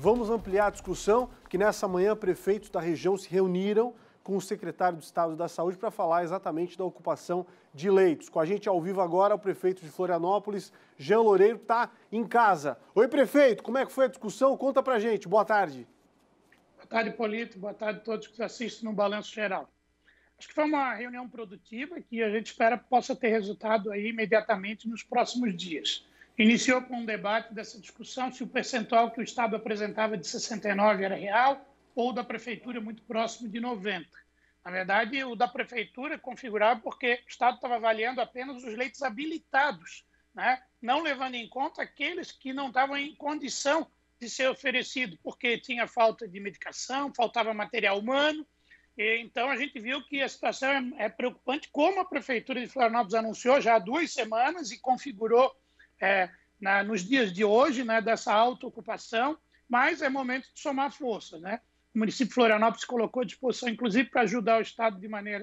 Vamos ampliar a discussão, que nessa manhã prefeitos da região se reuniram com o secretário de Estado da Saúde para falar exatamente da ocupação de leitos. Com a gente ao vivo agora o prefeito de Florianópolis, Jean Loureiro, está em casa. Oi, prefeito, como é que foi a discussão? Conta pra gente. Boa tarde. Boa tarde, Polito. Boa tarde a todos que assistem no Balanço Geral. Acho que foi uma reunião produtiva que a gente espera possa ter resultado aí imediatamente nos próximos dias. Iniciou com um debate dessa discussão se o percentual que o Estado apresentava de 69 era real ou da Prefeitura muito próximo de 90. Na verdade, o da Prefeitura configurava porque o Estado estava avaliando apenas os leitos habilitados, né? Não levando em conta aqueles que não estavam em condição de ser oferecido, porque tinha falta de medicação, faltava material humano. Então, a gente viu que a situação é preocupante, como a Prefeitura de Florianópolis anunciou já há 2 semanas e configurou nos dias de hoje, né, dessa alta ocupação, mas é momento de somar forças, né? O município de Florianópolis se colocou à disposição, inclusive, para ajudar o Estado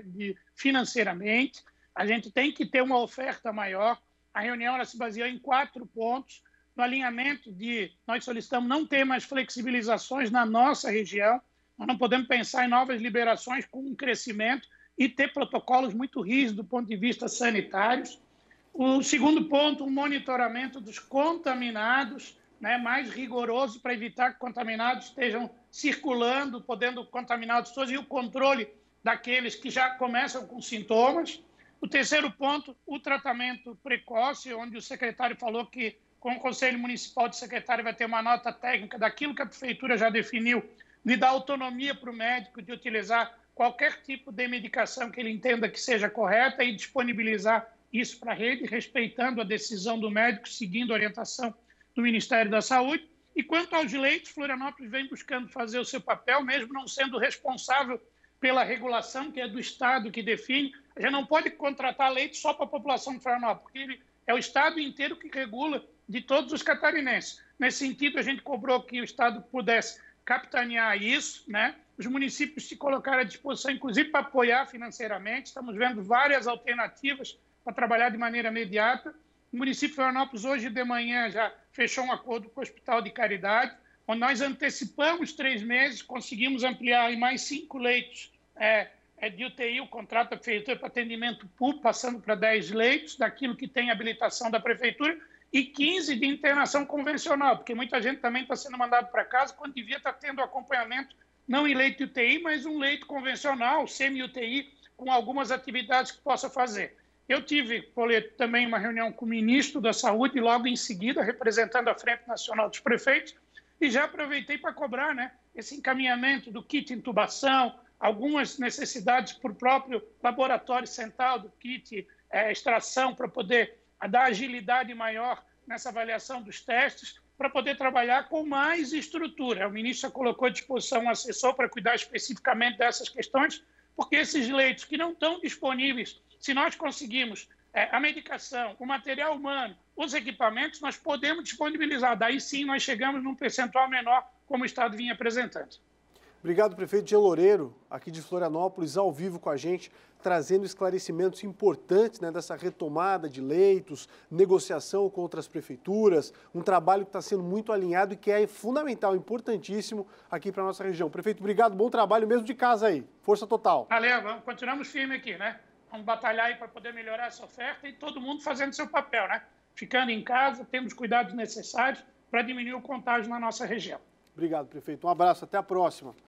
financeiramente. A gente tem que ter uma oferta maior. A reunião ela se baseou em 4 pontos. No alinhamento nós solicitamos não ter mais flexibilizações na nossa região. Nós não podemos pensar em novas liberações com um crescimento e ter protocolos muito rígidos do ponto de vista sanitários. O segundo ponto, o monitoramento dos contaminados, né, mais rigoroso para evitar que contaminados estejam circulando, podendo contaminar outras pessoas, e o controle daqueles que já começam com sintomas. O terceiro ponto, o tratamento precoce, onde o secretário falou que com o Conselho Municipal de Secretário vai ter uma nota técnica daquilo que a Prefeitura já definiu, de dar autonomia para o médico de utilizar qualquer tipo de medicação que ele entenda que seja correta e disponibilizar isso para a rede, respeitando a decisão do médico, seguindo a orientação do Ministério da Saúde. E quanto aos leitos, Florianópolis vem buscando fazer o seu papel, mesmo não sendo responsável pela regulação, que é do Estado que define. A gente não pode contratar leitos só para a população de Florianópolis, porque é o Estado inteiro que regula de todos os catarinenses. Nesse sentido, a gente cobrou que o Estado pudesse capitanear isso, né? Os municípios se colocaram à disposição, inclusive, para apoiar financeiramente. Estamos vendo várias alternativas para trabalhar de maneira imediata. O município de Florianópolis, hoje de manhã, já fechou um acordo com o Hospital de Caridade, onde nós antecipamos 3 meses, conseguimos ampliar em mais 5 leitos de UTI, o contrato da Prefeitura para atendimento público, passando para 10 leitos, daquilo que tem habilitação da Prefeitura, e 15 de internação convencional, porque muita gente também está sendo mandado para casa quando devia estar tendo acompanhamento, não em leito de UTI, mas um leito convencional, semi-UTI, com algumas atividades que possa fazer. Eu tive, Poleto, também uma reunião com o ministro da Saúde, logo em seguida, representando a Frente Nacional dos Prefeitos, e já aproveitei para cobrar, né, esse encaminhamento do kit intubação, algumas necessidades para o próprio laboratório central do kit extração, para poder dar agilidade maior nessa avaliação dos testes, para poder trabalhar com mais estrutura. O ministro já colocou à disposição um assessor para cuidar especificamente dessas questões, porque esses leitos que não estão disponíveis, se nós conseguimos a medicação, o material humano, os equipamentos, nós podemos disponibilizar. Daí sim nós chegamos num percentual menor, como o Estado vinha apresentando. Obrigado, prefeito Jean Loureiro, aqui de Florianópolis, ao vivo com a gente, trazendo esclarecimentos importantes, né, dessa retomada de leitos, negociação com outras prefeituras, um trabalho que está sendo muito alinhado e que é fundamental, importantíssimo aqui para a nossa região. Prefeito, obrigado, bom trabalho mesmo de casa aí, força total. Valeu, continuamos firmes aqui, né? Vamos batalhar aí para poder melhorar essa oferta e todo mundo fazendo seu papel, né? Ficando em casa, tendo os cuidados necessários para diminuir o contágio na nossa região. Obrigado, prefeito. Um abraço, até a próxima.